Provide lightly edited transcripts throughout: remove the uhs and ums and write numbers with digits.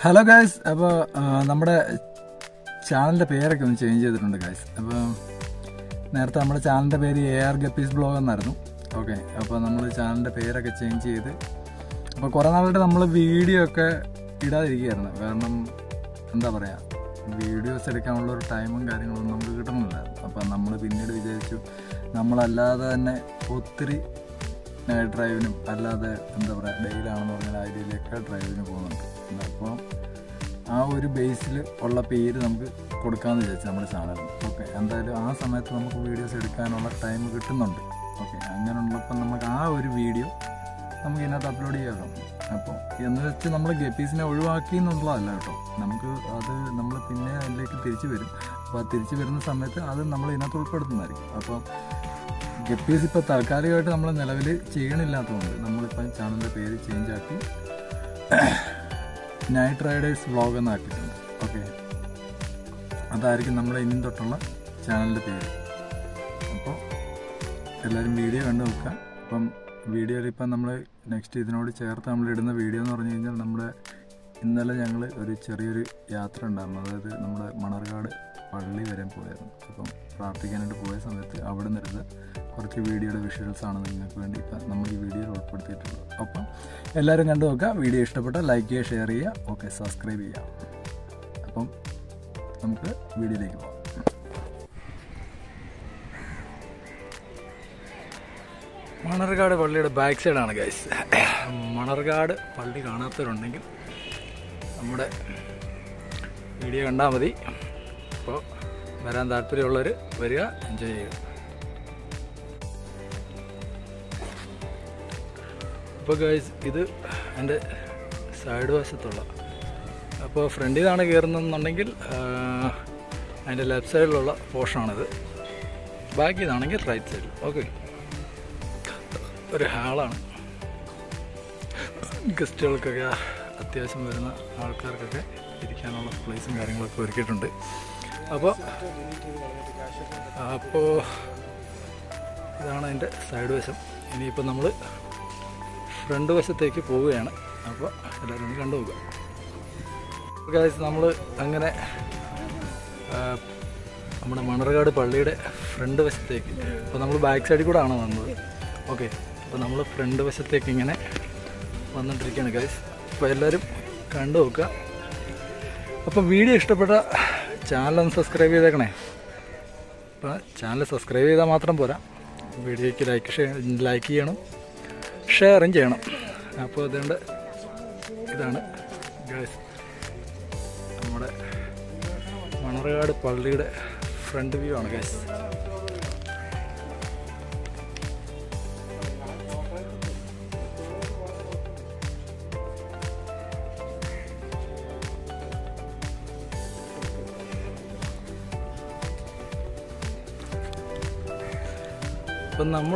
Hello guys. അപ്പോൾ നമ്മുടെ ചാനലിൻ്റെ പേരൊക്കെ ഒന്ന് ചേഞ്ച് ചെയ്തിട്ടുണ്ട് ഗൈസ്. അപ്പോൾ നേരത്തെ നമ്മുടെ ചാനലിൻ്റെ പേര് AR ഗപ്പീസ് ബ്ലോഗ് എന്നായിരുന്നു. ഓക്കെ, അപ്പോൾ നമ്മൾ ചാനലിൻ്റെ പേരൊക്കെ ചേഞ്ച് ചെയ്ത് അപ്പോൾ കുറേ നാളായിട്ട് നമ്മൾ വീഡിയോ ഒക്കെ ഇടാതിരിക്കുകയായിരുന്നു. കാരണം എന്താ പറയുക, വീഡിയോസ് എടുക്കാനുള്ളൊരു ടൈമും കാര്യങ്ങളൊന്നും നമുക്ക് കിട്ടുന്നില്ലായിരുന്നു. അപ്പോൾ നമ്മൾ പിന്നീട് വിചാരിച്ചു നമ്മളല്ലാതെ തന്നെ ഒത്തിരി നൈറ്റ് ഡ്രൈവിനും അല്ലാതെ എന്താ പറയുക ഡെയിലാണെന്ന് പറഞ്ഞാൽ ഐഡിയയിലൊക്കെ ഡ്രൈവിന് പോകുന്നുണ്ട്. അപ്പോൾ ആ ഒരു ബേസിൽ ഉള്ള പേര് നമുക്ക് കൊടുക്കാമെന്ന് വിചാരിച്ചു നമ്മുടെ ചാനലിൽ. ഓക്കെ, എന്തായാലും ആ സമയത്ത് നമുക്ക് വീഡിയോസ് എടുക്കാനുള്ള ടൈം കിട്ടുന്നുണ്ട്. ഓക്കെ, അങ്ങനെയുള്ളപ്പോൾ നമുക്ക് ആ ഒരു വീഡിയോ നമുക്ക് ഇതിനകത്ത് അപ്ലോഡ് ചെയ്യാമല്ലോ. അപ്പോൾ എന്ന് വെച്ച് നമ്മൾ ഗപ്പീസിനെ ഒഴിവാക്കി എന്നുള്ളതല്ല കേട്ടോ, നമുക്ക് അത് നമ്മൾ പിന്നെ അതിലേക്ക് തിരിച്ചു വരും. അപ്പോൾ ആ തിരിച്ചു വരുന്ന സമയത്ത് അത് നമ്മൾ ഇതിനകത്ത് ഉൾപ്പെടുത്തുന്നതായിരിക്കും. അപ്പോൾ ഗപ്പീസ് ഇപ്പോൾ താൽക്കാലികമായിട്ട് നമ്മൾ നിലവിൽ ചെയ്യണില്ലാത്തതുകൊണ്ട് നമ്മളിപ്പോൾ ചാനലിൻ്റെ പേര് ചേഞ്ച് ആക്കി നൈറ്റ് റൈഡേഴ്സ് വ്ളോഗ് എന്നാക്കിയിട്ടുണ്ട്. ഓക്കെ, അതായിരിക്കും നമ്മൾ ഇനി തൊട്ടുള്ള ചാനലിൻ്റെ പേര്. അപ്പോൾ എല്ലാവരും വീഡിയോ കണ്ടു നോക്കുക. അപ്പം വീഡിയോയിൽ ഇപ്പം നമ്മൾ നെക്സ്റ്റ് ഇതിനോട് ചേർത്ത് നമ്മളിടുന്ന വീഡിയോ എന്ന് പറഞ്ഞു കഴിഞ്ഞാൽ നമ്മുടെ ഇന്നലെ ഞങ്ങൾ ഒരു ചെറിയൊരു യാത്ര ഉണ്ടായിരുന്നു. അതായത് നമ്മുടെ മണർകാട് പള്ളി വരെ പോയായിരുന്നു. അപ്പം പ്രാർത്ഥിക്കാനായിട്ട് പോയ സമയത്ത് അവിടെ നിന്നിരുന്ന കുറച്ച് വീഡിയോയുടെ വിഷ്വൽസാണ് നിങ്ങൾക്ക് വേണ്ടി ഇപ്പം നമ്മൾ ഈ വീഡിയോയിൽ ഉൾപ്പെടുത്തിയിട്ടുള്ളത്. അപ്പം എല്ലാവരും കണ്ടു നോക്കുക. വീഡിയോ ഇഷ്ടപ്പെട്ടാൽ ലൈക്ക് ചെയ്യുക, ഷെയർ ചെയ്യുക, ഓക്കെ സബ്സ്ക്രൈബ് ചെയ്യുക. അപ്പം നമുക്ക് വീഡിയോയിലേക്ക് പോകാം. മണർകാട് പള്ളിയുടെ ബാക്ക് സൈഡാണ് ഗൈസ്. മണർകാട് പള്ളി കാണാത്തവരുണ്ടെങ്കിൽ നമ്മുടെ വീഡിയോ കണ്ടാൽ മതി. അപ്പോൾ വരാൻ താല്പര്യമുള്ളവർ വരിക, എൻജോയ് ചെയ്യുക. അപ്പോൾ ഗൈസ് ഇത് എൻ്റെ സൈഡ് വശത്തുള്ള, അപ്പോൾ ഫ്രണ്ടിൽ നിന്നാണ് കയറുന്നതെന്നുണ്ടെങ്കിൽ അതിൻ്റെ ലെഫ്റ്റ് സൈഡിലുള്ള പോർഷനാണിത്. ബാക്കിൽ നിന്നാണെങ്കിൽ റൈറ്റ് സൈഡിൽ. ഓക്കെ, ഒരു ഹാളാണ്. ഗസ്റ്റുകൾക്കൊക്കെ അത്യാവശ്യം വരുന്ന ആൾക്കാർക്കൊക്കെ ഇരിക്കാനുള്ള പ്ലേസും കാര്യങ്ങളൊക്കെ ഒരുക്കിയിട്ടുണ്ട്. അപ്പോൾ ഇതാണ് അതിൻ്റെ സൈഡ് വശം. ഇനിയിപ്പോൾ നമ്മൾ ഫ്രണ്ട് വശത്തേക്ക് പോവുകയാണ്. അപ്പോൾ എല്ലാവരും ഒന്ന് കണ്ടു നോക്കുക. ഗൈസ്, നമ്മൾ അങ്ങനെ നമ്മുടെ മണർകാട് പള്ളിയുടെ ഫ്രണ്ട് വശത്തേക്ക്, അപ്പോൾ നമ്മൾ ബാക്ക് സൈഡിൽ കൂടെ ആണ് വന്നത്. ഓക്കെ, അപ്പോൾ നമ്മൾ ഫ്രണ്ട് വശത്തേക്ക് ഇങ്ങനെ വന്നിട്ടിരിക്കുകയാണ് ഗൈസ്. അപ്പോൾ എല്ലാവരും കണ്ടു നോക്കുക. അപ്പോൾ വീഡിയോ ഇഷ്ടപ്പെട്ട ചാനലൊന്ന് സബ്സ്ക്രൈബ് ചെയ്തേക്കണേ. അപ്പോൾ ചാനൽ സബ്സ്ക്രൈബ് ചെയ്താൽ മാത്രം പോരാ, വീഡിയോയ്ക്ക് ലൈക്ക് ചെയ്യണം, ഷെയറും ചെയ്യണം. അപ്പോൾ അതുകൊണ്ട് ഇതാണ് ഗൈസ് നമ്മുടെ മണർകാട് പള്ളിയുടെ ഫ്രണ്ട് വ്യൂ ആണ് ഗൈസ്. അപ്പം നമ്മൾ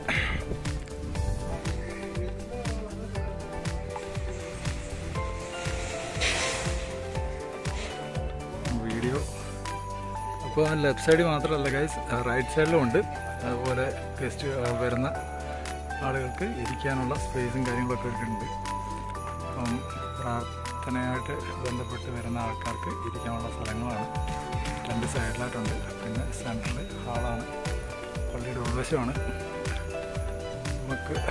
വീഡിയോ അപ്പോൾ ലെഫ്റ്റ് സൈഡിൽ മാത്രമല്ല ഗൈസ്, റൈറ്റ് സൈഡിലും ഉണ്ട്. അതുപോലെ ഗസ്റ്റ് വരുന്ന ആളുകൾക്ക് ഇരിക്കാനുള്ള സ്പേസും കാര്യങ്ങളൊക്കെ ഉണ്ട്. അപ്പം പ്രാർത്ഥനയായിട്ട് ബന്ധപ്പെട്ട് വരുന്ന ആൾക്കാർക്ക് ഇരിക്കാനുള്ള സ്ഥലങ്ങളാണ് രണ്ട് സൈഡിലായിട്ടുണ്ട്. പിന്നെ സെൻറ്ററിൽ ഹാളാണ്, പള്ളിയുടെ ഉൾവശമാണ്. നമുക്ക്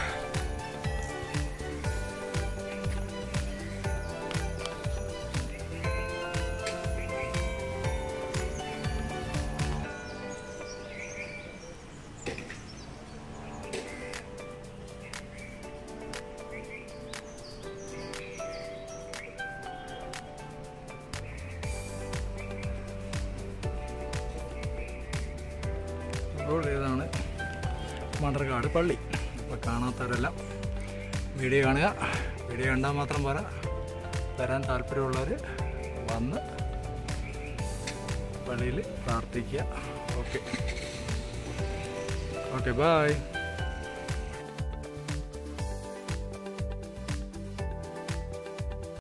അപ്പോൾ ഇതാണ് മണർകാട് പള്ളി. അപ്പോൾ കാണാത്തവരെല്ലാം വീഡിയോ കാണുക. വീഡിയോ കണ്ടാൽ മാത്രം പോരാ, വരാൻ താല്പര്യമുള്ളവർ വന്ന് പള്ളിയിൽ പ്രാർത്ഥിക്കുക. Okay, by.